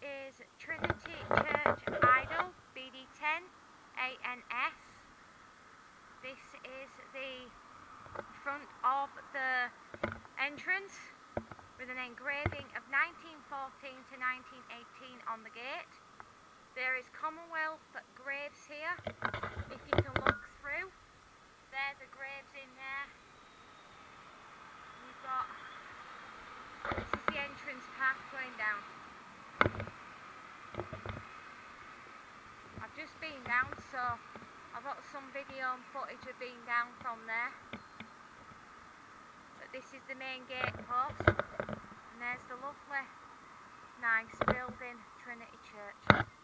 is Trinity Church Idol, BD10 ANS. This is the front of the entrance with an engraving of 1914 to 1918 on the gate. There is Commonwealth graves here, if you can look through. There's the graves in there. You've got, this is the entrance path going down. I've just been down, so I've got some video and footage of being down from there. But this is the main gate post, and there's the lovely, nice building, Trinity Church.